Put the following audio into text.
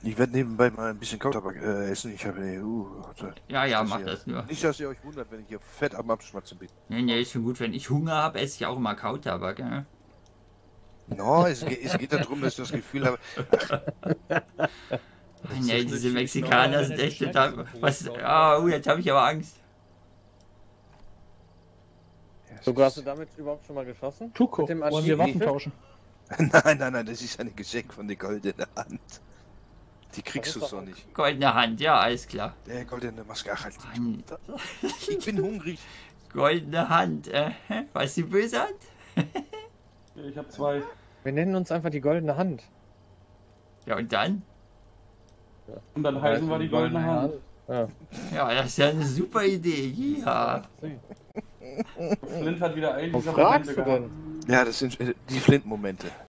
Ich werde nebenbei mal ein bisschen Kautabak essen. Ich habe Ja, mach das nur. nicht, dass ihr euch wundert, wenn ich hier fett am Abschmatzen bin. Nee, ist schon gut. Wenn ich Hunger habe, esse ich auch immer Kautabak. Ja? No, es geht darum, dass ich das Gefühl habe, Nee, diese natürlich Mexikaner normal, sind wenn echt es total. schmeckt, Was? so Jetzt habe ich aber Angst. So, hast du damit überhaupt schon mal geschossen? Tuko, Mit dem wollen wir Waffen Archivwürfel? tauschen? nein, das ist ein Geschenk von der goldenen Hand. Die kriegst du Das ist so doch- nicht. Goldene Hand, ja, alles klar. Der goldene Maske, ach halt. Mann, Ich bin hungrig. goldene Hand. Was die böse Hand? Ich habe zwei. Wir nennen uns einfach die goldene Hand. Ja, und dann? Und dann heißen wir die goldene Hand. Ja. Ja, das ist ja eine super Idee. Ja. Flint hat wieder Wo einige fragst Momente du gehabt. denn? Ja, das sind die Flint-Momente.